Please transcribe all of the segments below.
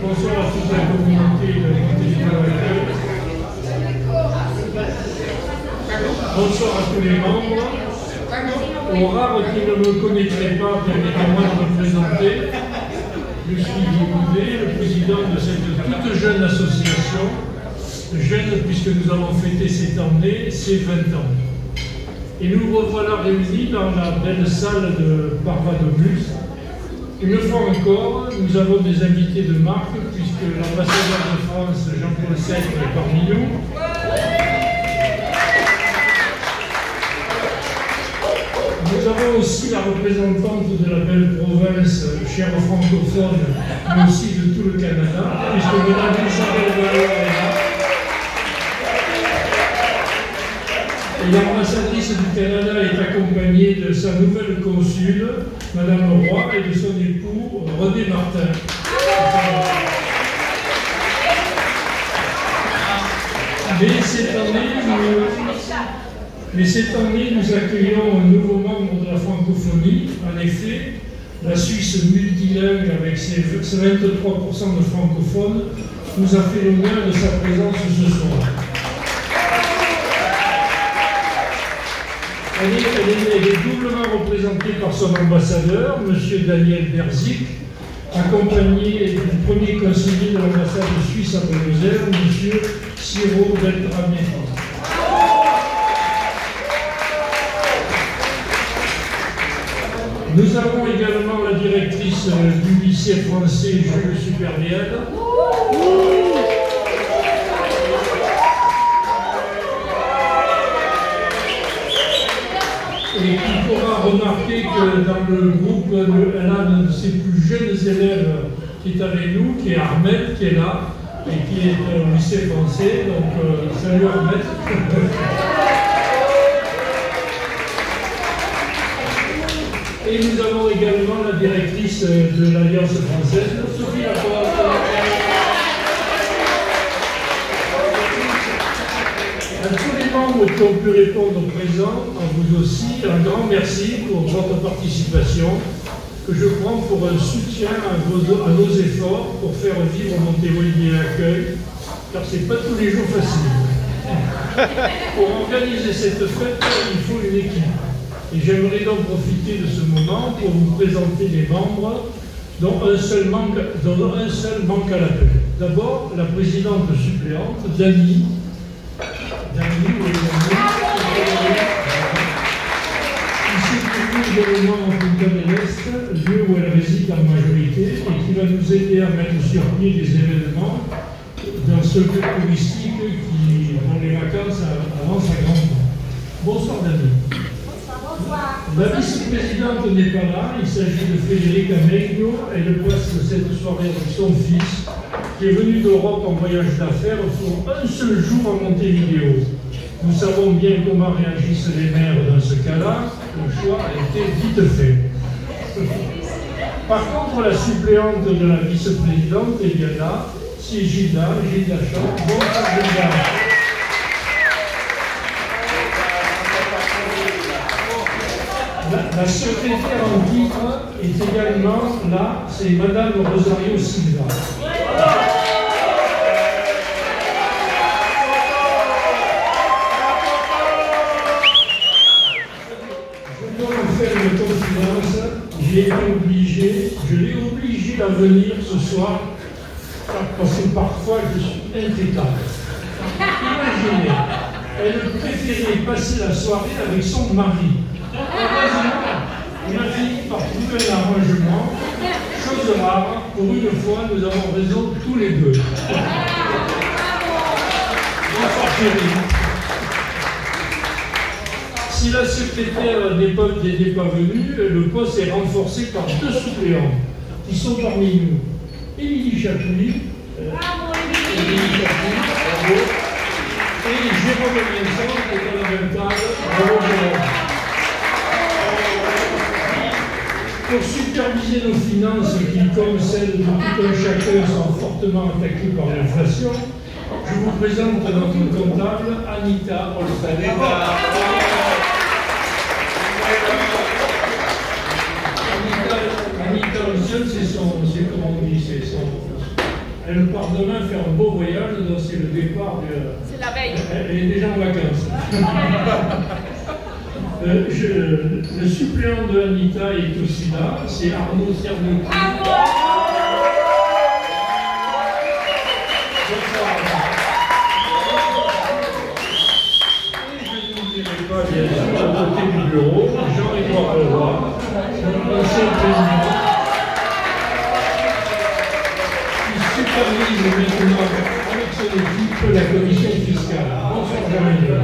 bonsoir à toute la communauté de Montélimar Accueil. Bonsoir à tous les membres. Aux rares qui ne me connaîtraient pas, permettez-moi de me présenter. Je suis Guy Boudet, le président de cette toute jeune association, jeune puisque nous avons fêté cette année ses 20 ans. Et nous revoilà réunis dans la belle salle de Parvadomus. Une fois encore, nous avons des invités de marque, puisque l'ambassadeur de France, Jean-Paul VII, est parmi nous. Nous avons aussi la représentante de la belle province, chère francophone, mais aussi de tout le Canada, puisque Mme Isabelle Valeur est là. Et l'ambassadrice du Canada est accompagnée de sa nouvelle consul, Mme Roy, et de son époux, René Martin. Mais cette année, nous accueillons un nouveau membre de la francophonie. En effet, la Suisse multilingue, avec ses 23% de francophones, nous a fait l'honneur de sa présence ce soir. Elle est doublement représentée par son ambassadeur, M. Daniel Berzik, accompagné du premier conseiller de l'ambassade suisse à Buenos Aires, M. Ciro Beltrame. Nous avons également la directrice du lycée français Jules Supervielle. Et qui pourra remarquer que dans le groupe, elle a un de ses plus jeunes élèves qui est avec nous, qui est Armel, qui est là, et qui est au lycée français. Donc, salut Armel. Et nous avons également la directrice de l'Alliance française, Sophie Laporte. À tous les membres qui ont pu répondre présents, à vous aussi, un grand merci pour votre participation, que je prends pour un soutien à nos efforts pour faire vivre Montélimar Accueil, car ce n'est pas tous les jours facile. Pour organiser cette fête, il faut une équipe. Et j'aimerais donc profiter de ce moment pour vous présenter les membres dont un seul manque à l'appel. D'abord, la présidente suppléante, Dany. Qui s'occupe également en Punta del Este, lieu où elle réside en majorité, et qui va nous aider à mettre sur pied des événements dans ce lieu touristique dont les vacances avancent à grands pas. Bonsoir Dany. La vice-présidente n'est pas là, il s'agit de Frédéric Amegno, elle passe cette soirée avec son fils, qui est venu d'Europe en voyage d'affaires pour un seul jour en Montevideo. Nous savons bien comment réagissent les maires dans ce cas-là, le choix a été vite fait. Par contre, la suppléante de la vice-présidente est bien là, c'est Gilda Chant. Bonsoir Gilda. La secrétaire en titre est également là, c'est Madame Rosario Silva. Je dois vous faire une confidence, je l'ai obligée à venir ce soir, parce que parfois je suis intraitable. Imaginez, elle préférait passer la soirée avec son mari. On a fini par trouver un arrangement, chose rare, pour une fois nous avons raison tous les deux. Bonsoir chérie. Si la secrétaire n'est pas venue, le poste est renforcé par deux suppléants qui sont parmi nous. Émilie Chapuis, bravo. Et Jérôme Vincent, qui est dans la même table. Bravo Jérôme. Pour superviser nos finances qui, comme celles de tout un chacun, sont fortement attaquées par l'inflation, je vous présente notre comptable, Anita Olsen. Anita Olsen, c'est comment on dit, Elle part demain faire un beau voyage, donc c'est le départ de... C'est la veille. Elle est déjà en vacances. Le suppléant de Anita est aussi là, c'est Arnaud Cernouki. Bien sûr, à côté du bureau, Jean-Édouard Leroy, ancien président, qui supervise maintenant avec son équipe la commission fiscale. Bonsoir Jean-Édouard.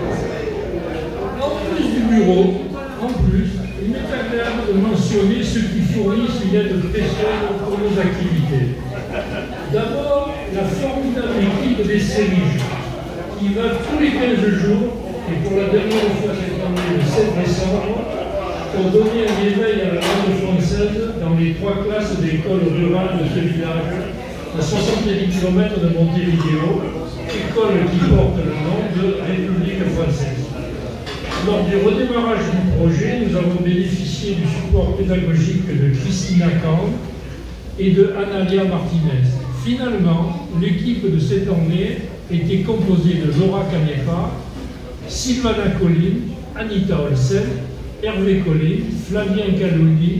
En plus du bureau, il m'est agréable de mentionner ceux qui fournissent une aide précieuse pour nos activités. D'abord, la formidable équipe des Cériges, qui va tous les 15 jours, et pour la dernière fois cette année, le 7 décembre, pour donner un éveil à la langue française dans les 3 classes d'école rurale de ce village, à 70 km de Montevideo, école qui porte le nom de République française. Lors du redémarrage du projet, nous avons bénéficié du support pédagogique de Christina Kahn et de Analia Martinez. Finalement, l'équipe de cette année était composée de Laura Canepa, Sylvana Colline, Anita Olsen, Hervé Colline, Flavien Caloubi,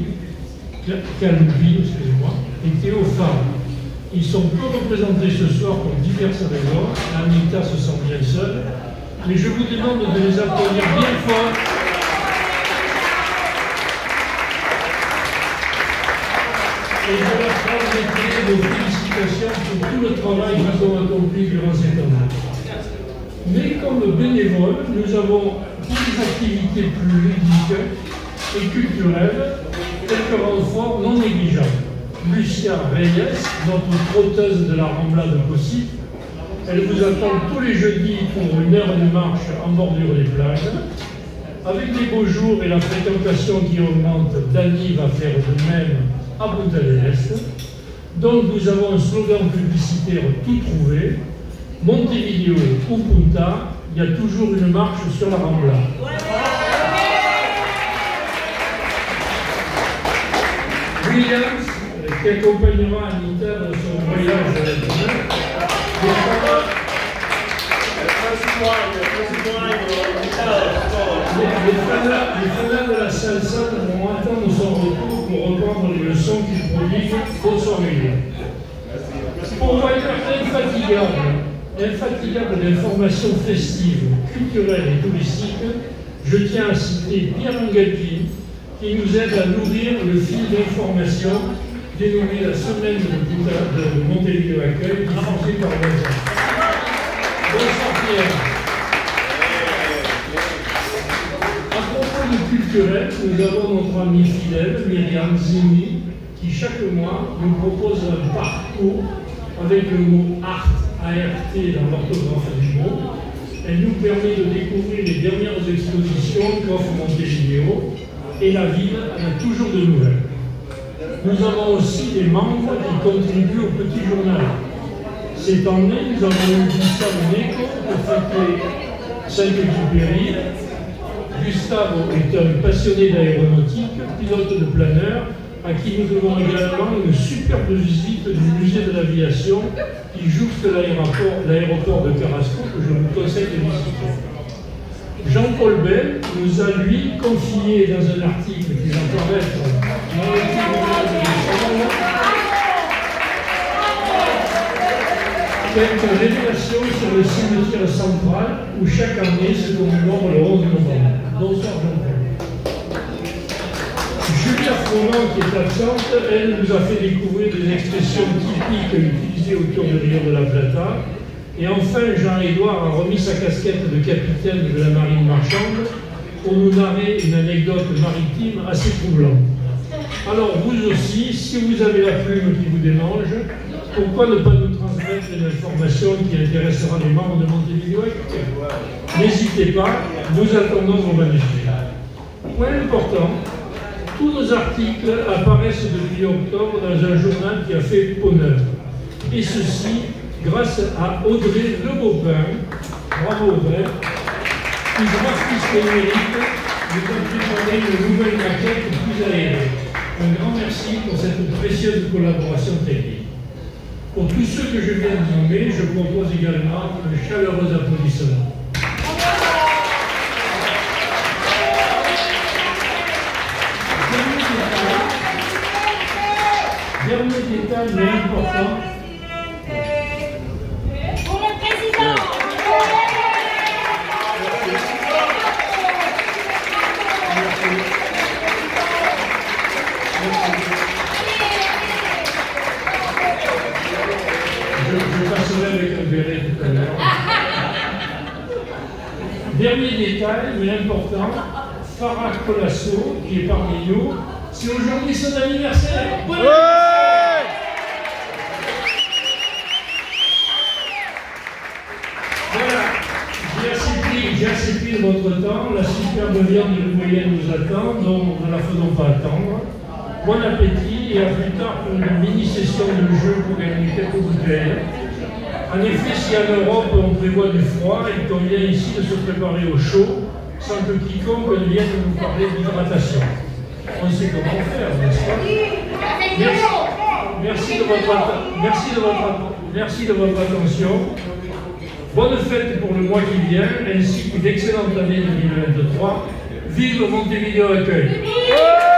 et Théo Favre. Ils sont peu représentés ce soir pour diverses raisons. Anita se sent bien seule, mais je vous demande de les applaudir bien fort. Et je leur transmettrai vos félicitations pour tout le travail qu'ils ont accompli durant cette année. Mais comme bénévoles, nous avons des activités plus ludiques et culturelles, quelques renforts non négligeables. Lucia Reyes, notre trotteuse de la Rambla de Cossy, elle vous attend tous les jeudis pour une heure de marche en bordure des plages. Avec les beaux jours et la fréquentation qui augmente, Dany va faire de même à Punta del Este. Donc nous avons un slogan publicitaire tout trouvé. Montevideo ou Punta, il y a toujours une marche sur la Rambla. Williams, qui accompagnera Anita dans son voyage à la demain. Les fanats de la salsa vont attendre son retour pour reprendre les leçons qu'il prodigue. Bonsoir William. Pour voyage infatigable d'informations festives, culturelles et touristiques, je tiens à citer Pierre Angalpi, qui nous aide à nourrir le fil d'information dénommé la semaine de Montevideo Accueil, diffusée par Vincent. Bonsoir Pierre. À propos du culturel, nous avons notre amie fidèle, Myriam Zini, qui chaque mois nous propose un parcours avec le mot art, ART dans l'orthographe du mot. Elle nous permet de découvrir les dernières expositions qu'offre Montevideo et la ville en a toujours de nouvelles. Nous avons aussi des membres qui contribuent au petit journal. Cette année, nous avons eu Gustavo Neco pour fêter Saint-Exupéry. Gustavo est un passionné d'aéronautique, pilote de planeur, à qui nous devons également une superbe visite du musée de l'aviation qui jouxte l'aéroport de Carrasco que je vous conseille de visiter. Jean-Paul Bell nous a lui confié dans un article qui va paraître dans le tribunal de Bruxelles quelques révélations sur le cimetière central où chaque année se commémore le 11 novembre. Bonsoir Jean-Paul. Julia Froment, qui est absente, elle nous a fait découvrir des expressions typiques utilisées autour de Rio de la Plata. Et enfin, Jean-Édouard a remis sa casquette de capitaine de la marine marchande pour nous narrer une anecdote maritime assez troublante. Alors, vous aussi, si vous avez la plume qui vous démange, pourquoi ne pas nous transmettre une information qui intéressera les membres de Montevideo? N'hésitez pas, nous attendons vos manuscrits. Point important, tous nos articles apparaissent depuis octobre dans un journal qui a fait honneur. Et ceci grâce à Audrey Lebeaupin, bravo Audrey, qui graphiste et numérique nous a préparé une nouvelle maquette plus aérée. Un grand merci pour cette précieuse collaboration technique. Pour tous ceux que je viens de nommer, je propose également un chaleureux applaudissement. Dernier détail, mais important. Pour le président. Je passerai avec un béret tout à l'heure. Dernier détail, mais important, Farah Colasso, qui est parmi nous, c'est aujourd'hui son anniversaire. Bon anniversaire. Voilà, j'ai assez pris de votre temps. La superbe viande de moyenne nous attend, donc ne la faisons pas attendre. Bon appétit et à plus tard pour une mini-session de jeu pour gagner quelques bouteilles. En effet, si en Europe on prévoit du froid, il convient ici de se préparer au chaud, sans que quiconque ne vienne nous parler d'hydratation. On sait comment faire, n'est-ce pas? Merci de votre attention. Bonne fête pour le mois qui vient, ainsi qu'une excellente année 2023. Vive Montevideo Accueil!